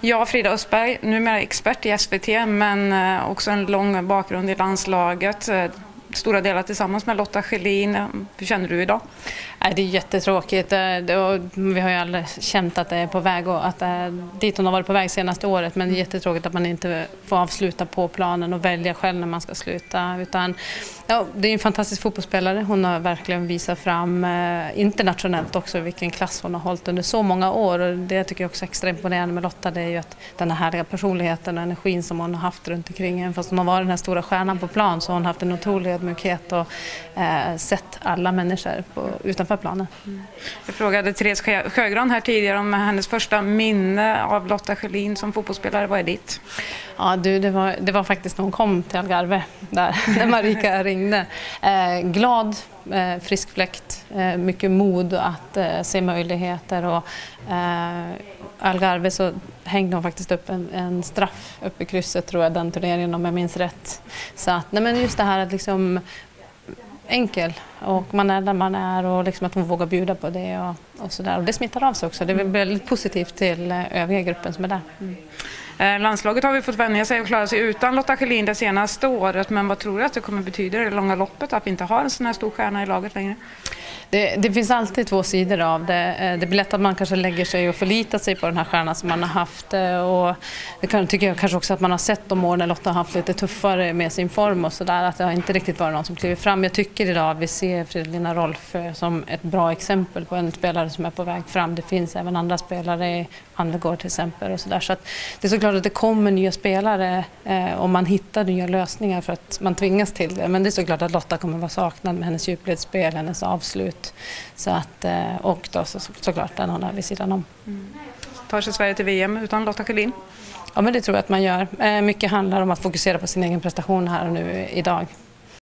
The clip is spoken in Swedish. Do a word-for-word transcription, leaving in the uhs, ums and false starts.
Ja, Frida Östberg, numera expert i S V T men också en lång bakgrund i landslaget. Stora delar tillsammans med Lotta Schelin. Hur känner du idag? Det är jättetråkigt. Vi har ju alla känt att det är på väg och att dit hon har varit på väg senaste året, men det är jättetråkigt att man inte får avsluta på planen och välja själv när man ska sluta. Utan, ja, det är en fantastisk fotbollsspelare. Hon har verkligen visat fram internationellt också vilken klass hon har hållit under så många år. Och det tycker jag också är extra imponerande med Lotta, det är ju att den här härliga personligheten och energin som hon har haft runt omkring. Även fast hon har varit den här stora stjärnan på plan så har hon haft en otrolig ödmjukhet och eh, sett alla människor på, utanför planen. Mm. Jag frågade Therese Sjögran här tidigare om hennes första minne av Lotta Schelin som fotbollsspelare. Vad är ditt? Ja, du, det, var, det var faktiskt när hon kom till Algarve där, när Marika ringde. Eh, glad, eh, friskfläkt, eh, mycket mod att eh, se möjligheter. Och, eh, Algarve så hängde hon faktiskt upp en, en straff uppe i krysset, tror jag, den turneringen om jag minns rätt. Så att, nej, men just det här att liksom enkel och man är där man är och liksom att hon vågar bjuda på det och, och sådär. Och det smittar av sig också. Det är väldigt positivt till övriga gruppen som är där. Mm. Eh, landslaget har vi fått vänja sig och klara sig utan Lotta Schelin det senaste året. Men vad tror du att det kommer betyda i det långa loppet att vi inte har en sån här stor stjärna i laget längre? Det, det finns alltid två sidor av det. Det blir lätt att man kanske lägger sig och förlitar sig på den här stjärnan som man har haft. Och det kan, tycker jag kanske också att man har sett de år när Lotta har haft lite tuffare med sin form och sådär. Att det har inte riktigt varit någon som kliver fram. Jag tycker idag att vi ser Fridolina Rolf som ett bra exempel på en spelare som är på väg fram. Det finns även andra spelare, Anvegård till exempel och sådär. Så att det är såklart att det kommer nya spelare eh, om man hittar nya lösningar för att man tvingas till det. Men det är såklart att Lotta kommer vara saknad med hennes djupledsspel, hennes avslut. Så att, och då så, såklart den hon är vid sidan om. Mm. Tar sig Sverige till V M utan Lotta Schelin? Ja, men det tror jag att man gör. Mycket handlar om att fokusera på sin egen prestation här och nu idag.